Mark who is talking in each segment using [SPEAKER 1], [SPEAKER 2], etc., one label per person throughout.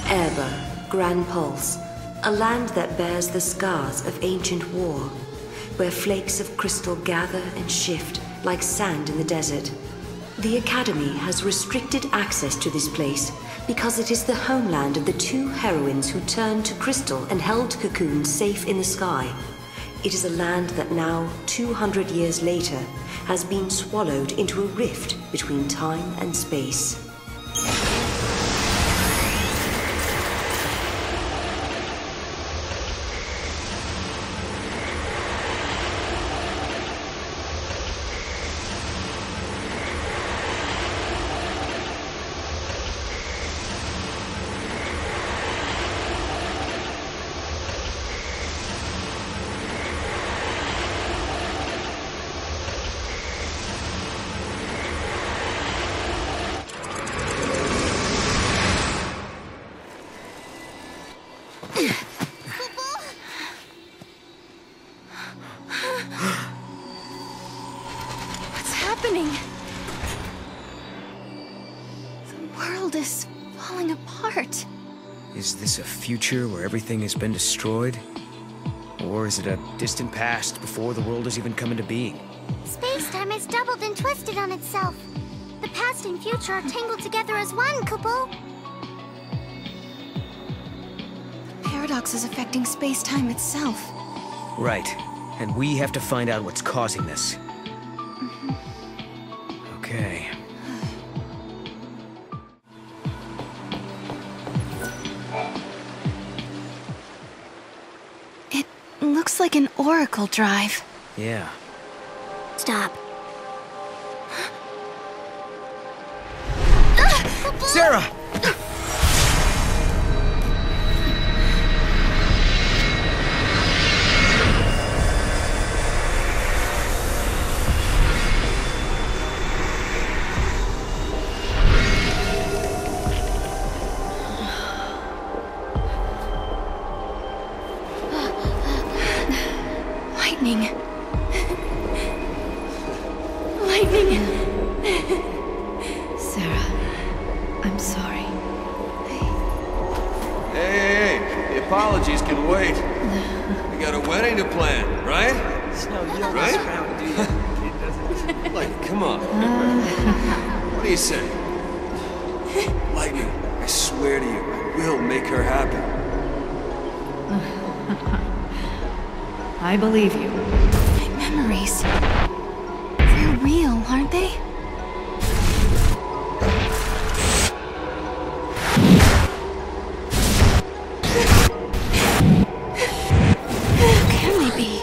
[SPEAKER 1] Erba, Gran Pulse, a land that bears the scars of ancient war, where flakes of crystal gather and shift like sand in the desert. The Academy has restricted access to this place because it is the homeland of the two heroines who turned to crystal and held Cocoon safe in the sky. It is a land that now, 200 years later, has been swallowed into a rift between time and space.
[SPEAKER 2] What's happening? The world is falling apart.
[SPEAKER 3] Is this a future where everything has been destroyed? Or is it a distant past before the world has even come into being?
[SPEAKER 4] Space-time has doubled and twisted on itself. The past and future are tangled together as one, Kupo.
[SPEAKER 2] The paradox is affecting space-time itself.
[SPEAKER 3] Right. And we have to find out what's causing this. Okay.
[SPEAKER 2] It looks like an Oracle drive.
[SPEAKER 3] Yeah.
[SPEAKER 4] Stop.
[SPEAKER 3] Sarah!
[SPEAKER 2] Lightning. Lightning. Sarah, I'm sorry.
[SPEAKER 5] Hey, the apologies can wait. We got a wedding to plan, right?
[SPEAKER 3] No, you don't
[SPEAKER 5] Right?
[SPEAKER 3] mess around, do you?
[SPEAKER 5] Like, come on. What do you say? Lightning, I swear to you, I will make her happy.
[SPEAKER 6] I believe you.
[SPEAKER 2] My memories. They're real, aren't they? Who can they be?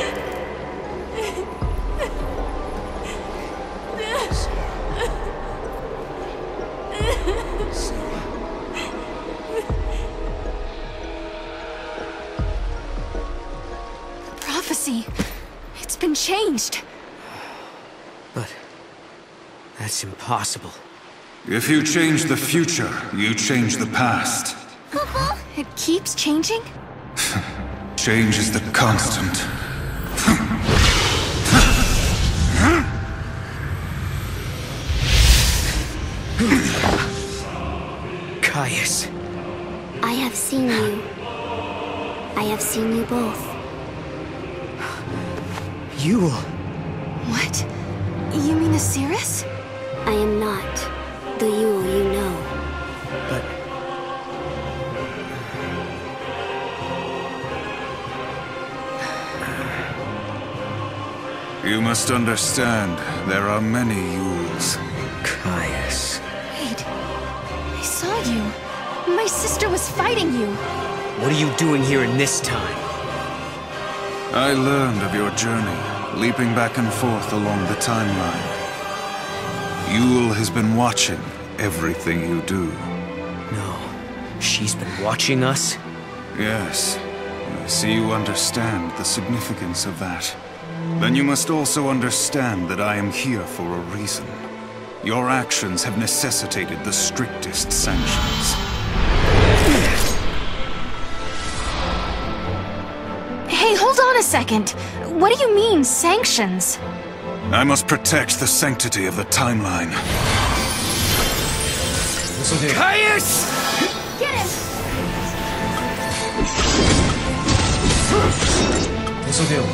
[SPEAKER 2] Prophecy. It's been changed.
[SPEAKER 3] But that's impossible.
[SPEAKER 7] If you change the future, you change the past.
[SPEAKER 2] It keeps changing?
[SPEAKER 7] Change is the constant.
[SPEAKER 3] Caius.
[SPEAKER 4] I have seen you. I have seen you both.
[SPEAKER 3] Yule.
[SPEAKER 2] What? You mean Osiris?
[SPEAKER 4] I am not the Yule you know.
[SPEAKER 3] But
[SPEAKER 7] You must understand, there are many Yules.
[SPEAKER 3] Caius.
[SPEAKER 2] Wait. I saw you. My sister was fighting you.
[SPEAKER 3] What are you doing here in this time?
[SPEAKER 7] I learned of your journey, leaping back and forth along the timeline. Yule has been watching everything you do.
[SPEAKER 3] No. She's been watching us?
[SPEAKER 7] Yes, I see you understand the significance of that. Then you must also understand that I am here for a reason. Your actions have necessitated the strictest sanctions.
[SPEAKER 2] Hey, hold on a second. What do you mean, sanctions?
[SPEAKER 7] I must protect the sanctity of the timeline.
[SPEAKER 3] Caius!
[SPEAKER 2] Get him!
[SPEAKER 3] This'll do.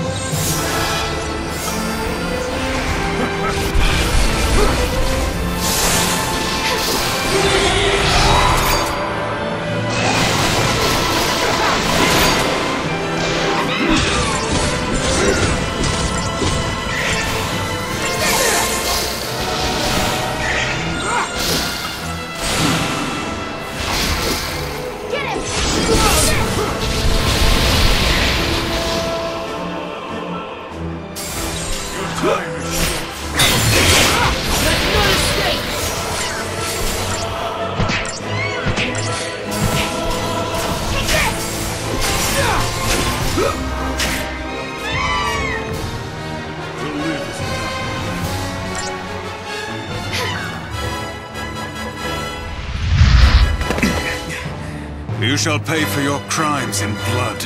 [SPEAKER 7] You shall pay for your crimes in blood.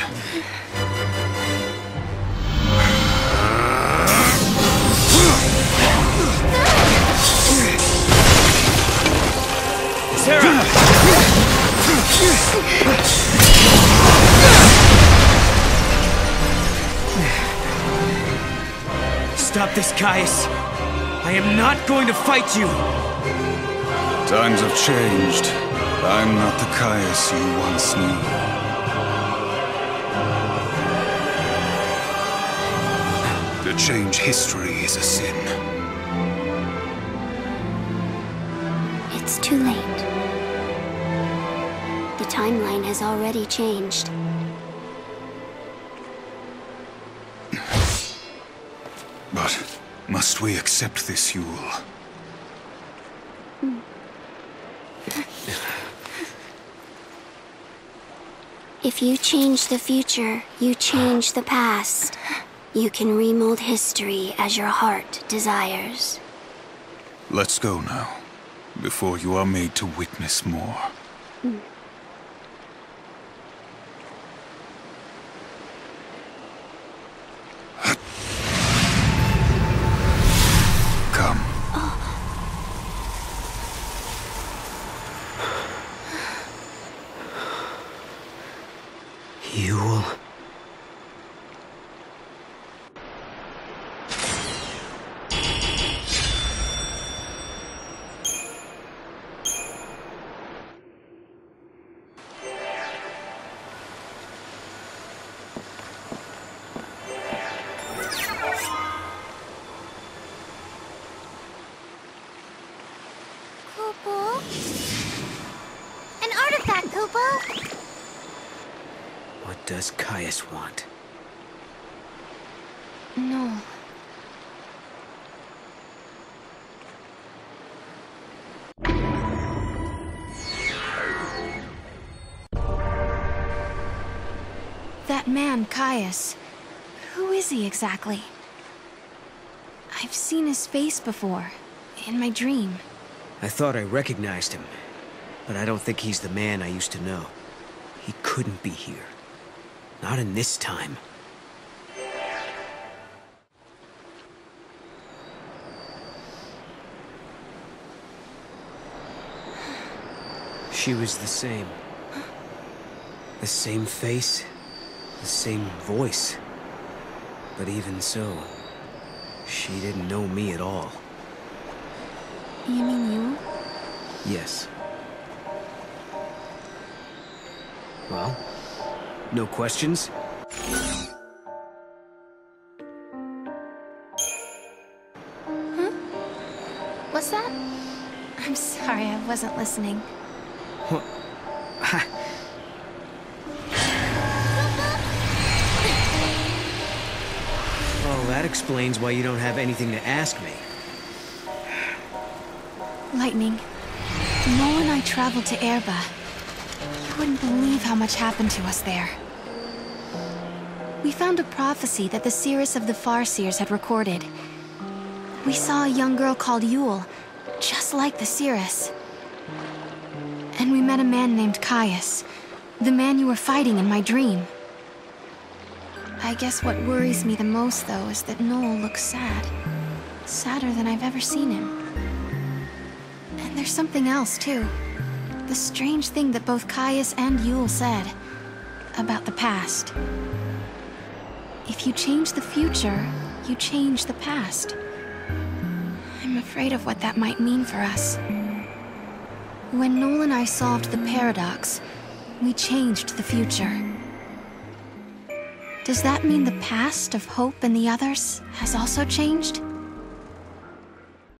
[SPEAKER 3] Sarah! Stop this, Caius. I am not going to fight you.
[SPEAKER 7] Times have changed. I'm not the Caius you once knew. To change history is a sin.
[SPEAKER 4] It's too late. The timeline has already changed.
[SPEAKER 7] But must we accept this, Yule?
[SPEAKER 4] If you change the future, you change the past. You can remold history as your heart desires.
[SPEAKER 7] Let's go now, before you are made to witness more. Come.
[SPEAKER 3] Yule.
[SPEAKER 4] Kupo? An artifact, Kupo!
[SPEAKER 3] What does Caius want?
[SPEAKER 2] No. That man, Caius. Who is he exactly? I've seen his face before, in my dream.
[SPEAKER 3] I thought I recognized him, but I don't think he's the man I used to know. He couldn't be here. Not in this time. She was the same. The same face, the same voice. But even so, she didn't know me at all.
[SPEAKER 2] You mean you?
[SPEAKER 3] Yes. Well, no questions?
[SPEAKER 2] What's that? I'm sorry, I wasn't listening.
[SPEAKER 3] What? Well, that explains why you don't have anything to ask me.
[SPEAKER 2] Lightning, the moment I traveled to Erba, you wouldn't believe how much happened to us there. We found a prophecy that the Seeress of the Farseers had recorded. We saw a young girl called Yule, just like the Seeress. And we met a man named Caius, the man you were fighting in my dream. I guess what worries me the most, though, is that Noel looks sad. Sadder than I've ever seen him. And there's something else, too. The strange thing that both Caius and Yule said. about the past. If you change the future, you change the past. I'm afraid of what that might mean for us. When Noel and I solved the paradox, we changed the future. Does that mean the past of Hope and the others has also changed?